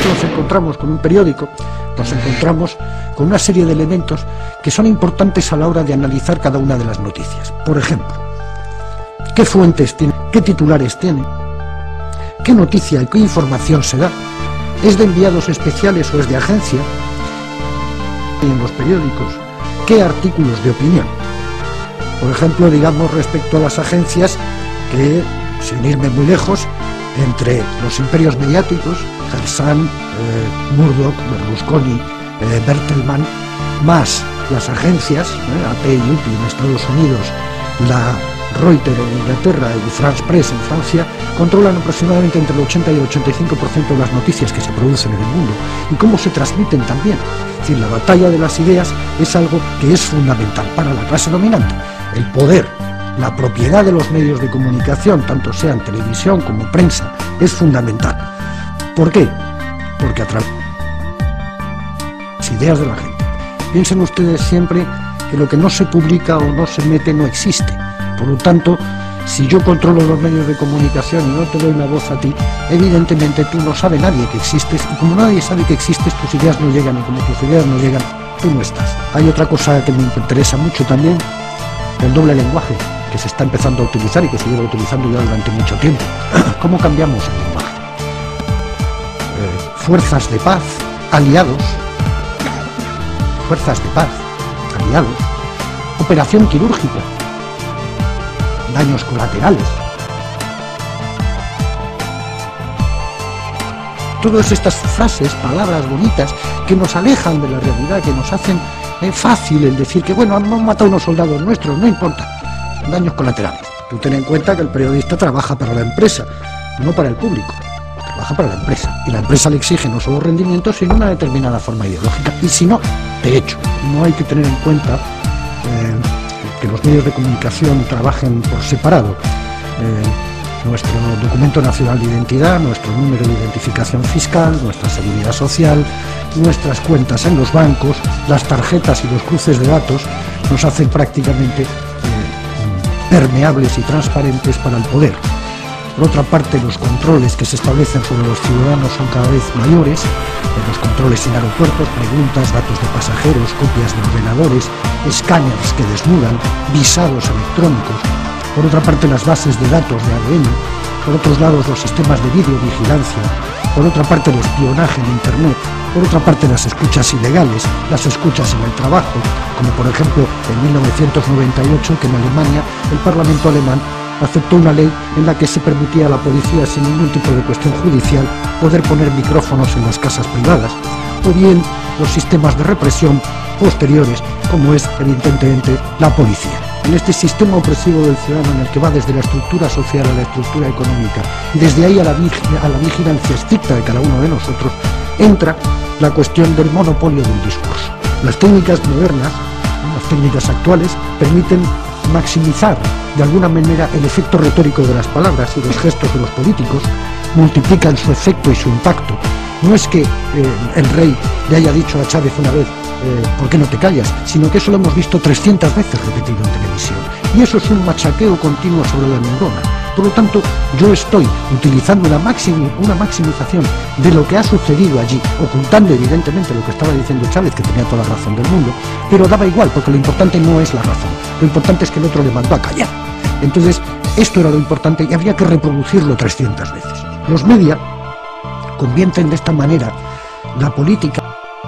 que nos encontramos con un periódico, nos encontramos con una serie de elementos que son importantes a la hora de analizar cada una de las noticias. Por ejemplo, ¿qué fuentes tiene? ¿Qué titulares tiene? ¿Qué noticia y qué información se da? ¿Es de enviados especiales o es de agencia? En los periódicos, ¿qué artículos de opinión? Por ejemplo, digamos respecto a las agencias, que, sin irme muy lejos, entre los imperios mediáticos, Herzog, Murdoch, Berlusconi, Bertelsmann, más las agencias, AP y UPI en Estados Unidos, la Reuters en Inglaterra y France Press en Francia, controlan aproximadamente entre el 80 y el 85% de las noticias que se producen en el mundo y cómo se transmiten también. Es decir, la batalla de las ideas es algo que es fundamental para la clase dominante. El poder, la propiedad de los medios de comunicación, tanto sean televisión como prensa, es fundamental. ¿Por qué? Porque a través de las ideas de la gente. Piensen ustedes siempre que lo que no se publica o no se mete no existe. Por lo tanto, si yo controlo los medios de comunicación y no te doy la voz a ti, evidentemente tú no sabe nadie que existes, y como nadie sabe que existes, tus ideas no llegan, y como tus ideas no llegan, tú no estás. Hay otra cosa que me interesa mucho también, el doble lenguaje, que se está empezando a utilizar y que se lleva utilizando ya durante mucho tiempo. ¿Cómo cambiamos el lenguaje? Fuerzas de paz, aliados, fuerzas de paz, aliados, operación quirúrgica, daños colaterales. Todas estas frases, palabras bonitas que nos alejan de la realidad, que nos hacen fácil el decir que bueno, han matado unos soldados nuestros, no importa, daños colaterales. Tú ten en cuenta que el periodista trabaja para la empresa, no para el público, trabaja para la empresa, y la empresa le exige no solo rendimientos, sino una determinada forma ideológica, y si no, de hecho, no hay que tener en cuenta que los medios de comunicación trabajen por separado. Nuestro documento nacional de identidad, nuestro número de identificación fiscal, nuestra seguridad social, nuestras cuentas en los bancos, las tarjetas y los cruces de datos nos hacen prácticamente permeables y transparentes para el poder. Por otra parte, los controles que se establecen sobre los ciudadanos son cada vez mayores, los controles en aeropuertos, preguntas, datos de pasajeros, copias de ordenadores, escáneres que desnudan, visados electrónicos. Por otra parte, las bases de datos de ADN, por otros lados los sistemas de videovigilancia, por otra parte el espionaje en Internet, por otra parte las escuchas ilegales, las escuchas en el trabajo, como por ejemplo en 1998 que en Alemania el Parlamento alemán aceptó una ley en la que se permitía a la policía, sin ningún tipo de cuestión judicial, poder poner micrófonos en las casas privadas, o bien los sistemas de represión posteriores, como es evidentemente la policía. En este sistema opresivo del ciudadano, en el que va desde la estructura social a la estructura económica, y desde ahí a la vigilancia estricta de cada uno de nosotros, entra la cuestión del monopolio del discurso. Las técnicas modernas, las técnicas actuales, permiten maximizar de alguna manera el efecto retórico de las palabras y los gestos de los políticos, multiplican su efecto y su impacto. No es que el rey le haya dicho a Chávez una vez ¿por qué no te callas?, sino que eso lo hemos visto 300 veces repetido en televisión, y eso es un machaqueo continuo sobre la neurona. Por lo tanto, yo estoy utilizando una maximización de lo que ha sucedido allí, ocultando evidentemente lo que estaba diciendo Chávez, que tenía toda la razón del mundo, pero daba igual, porque lo importante no es la razón, lo importante es que el otro le mandó a callar. Entonces, esto era lo importante y había que reproducirlo 300 veces. Los media convierten de esta manera la política.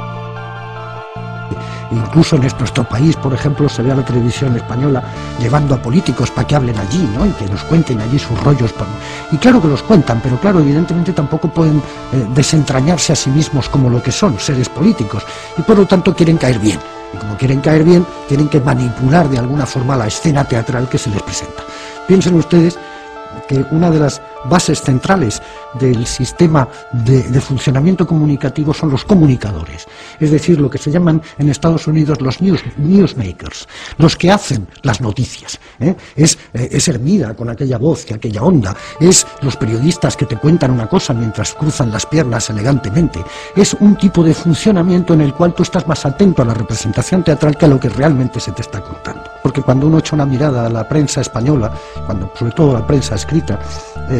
Incluso en nuestro país, por ejemplo, se ve a la televisión española llevando a políticos para que hablen allí, ¿no?, y que nos cuenten allí sus rollos. Y claro que los cuentan, pero claro, evidentemente tampoco pueden desentrañarse a sí mismos como lo que son, seres políticos, y por lo tanto quieren caer bien. Y como quieren caer bien, tienen que manipular de alguna forma la escena teatral que se les presenta. Piensen ustedes que una de las bases centrales del sistema de funcionamiento comunicativo son los comunicadores, es decir, lo que se llaman en Estados Unidos los newsmakers, los que hacen las noticias. Es Hermida con aquella voz y aquella onda, es los periodistas que te cuentan una cosa mientras cruzan las piernas elegantemente, es un tipo de funcionamiento en el cual tú estás más atento a la representación teatral que a lo que realmente se te está contando. Porque cuando uno echa una mirada a la prensa española, sobre todo la prensa escrita,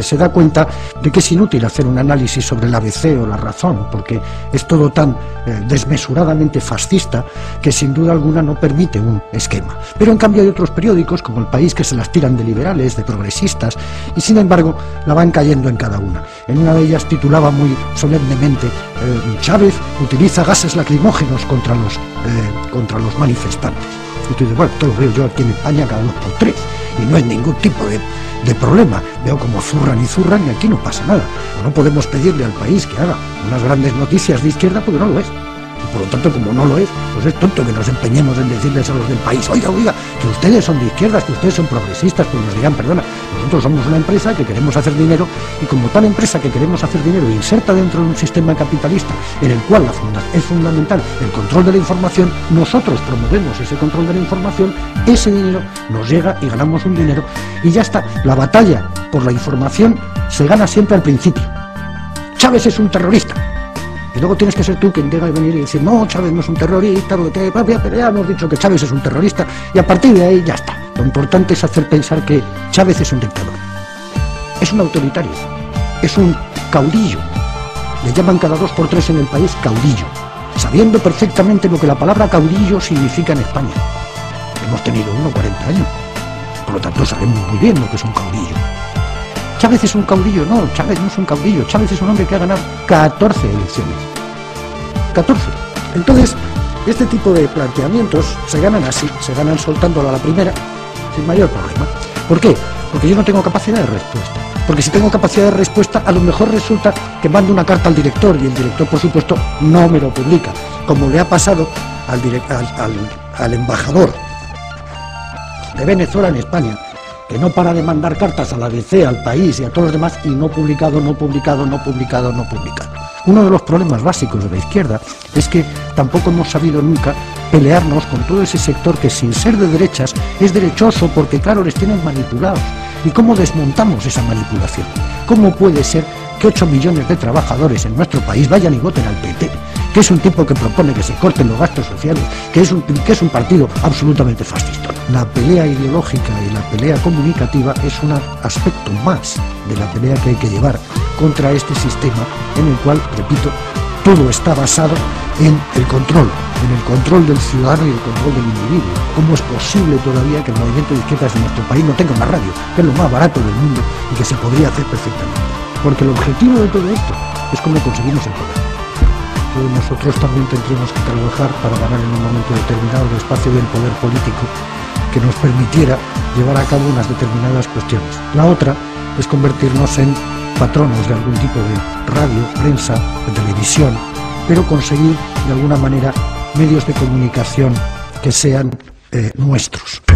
se da cuenta de que es inútil hacer un análisis sobre el ABC o la razón, porque es todo tan desmesuradamente fascista que sin duda alguna no permite un esquema. Pero en cambio hay otros periódicos, como El País, que se las tiran de liberales, de progresistas, y sin embargo la van cayendo en cada una. En una de ellas titulaba muy solemnemente Chávez utiliza gases lacrimógenos contra los manifestantes. Y tú dices, bueno, esto lo veo yo aquí en España cada 2 por 3 y no es ningún tipo de problema. Veo como zurran y aquí no pasa nada. O no podemos pedirle al país que haga unas grandes noticias de izquierda porque no lo es. Y por lo tanto, como no lo es, pues es tonto que nos empeñemos en decirles a los del país, oiga, que ustedes son de izquierdas, que ustedes son progresistas, pues nos digan, perdona, nosotros somos una empresa que queremos hacer dinero y como tal empresa que queremos hacer dinero inserta dentro de un sistema capitalista en el cual es fundamental el control de la información, nosotros promovemos ese control de la información, ese dinero nos llega y ganamos un dinero y ya está. La batalla por la información se gana siempre al principio. Chávez es un terrorista. Y luego tienes que ser tú quien tenga que venir y decir, no, Chávez no es un terrorista, pero ya hemos dicho que Chávez es un terrorista, y a partir de ahí ya está. Lo importante es hacer pensar que Chávez es un dictador, es un autoritario, es un caudillo. Le llaman cada 2 por 3 en el país caudillo, sabiendo perfectamente lo que la palabra caudillo significa en España. Hemos tenido 40 años, por lo tanto sabemos muy bien lo que es un caudillo. Chávez es un caudillo, no, Chávez no es un caudillo, Chávez es un hombre que ha ganado 14 elecciones. 14. Entonces, este tipo de planteamientos se ganan así, se ganan soltándolo a la primera, sin mayor problema. ¿Por qué? Porque yo no tengo capacidad de respuesta. Porque si tengo capacidad de respuesta, a lo mejor resulta que mando una carta al director y el director, por supuesto, no me lo publica, como le ha pasado al embajador de Venezuela en España, que no para de mandar cartas a la ABC, al País y a todos los demás, y no publicado. Uno de los problemas básicos de la izquierda es que tampoco hemos sabido nunca pelearnos con todo ese sector que, sin ser de derechas, es derechoso porque, claro, les tienen manipulados. ¿Y cómo desmontamos esa manipulación? ¿Cómo puede ser que 8 millones de trabajadores en nuestro país vayan y voten al PT, que es un tipo que propone que se corten los gastos sociales, que es un partido absolutamente fascista? La pelea ideológica y la pelea comunicativa es un aspecto más de la pelea que hay que llevar contra este sistema en el cual, repito, todo está basado en el control del ciudadano y el control del individuo. ¿Cómo es posible todavía que el movimiento de izquierdas en nuestro país no tenga una radio, que es lo más barato del mundo y que se podría hacer perfectamente? Porque el objetivo de todo esto es cómo conseguimos el poder. Entonces nosotros también tendremos que trabajar para ganar en un momento determinado el espacio del poder político que nos permitiera llevar a cabo unas determinadas cuestiones. La otra es convertirnos en patronos de algún tipo de radio, prensa, de televisión, pero conseguir de alguna manera medios de comunicación que sean nuestros.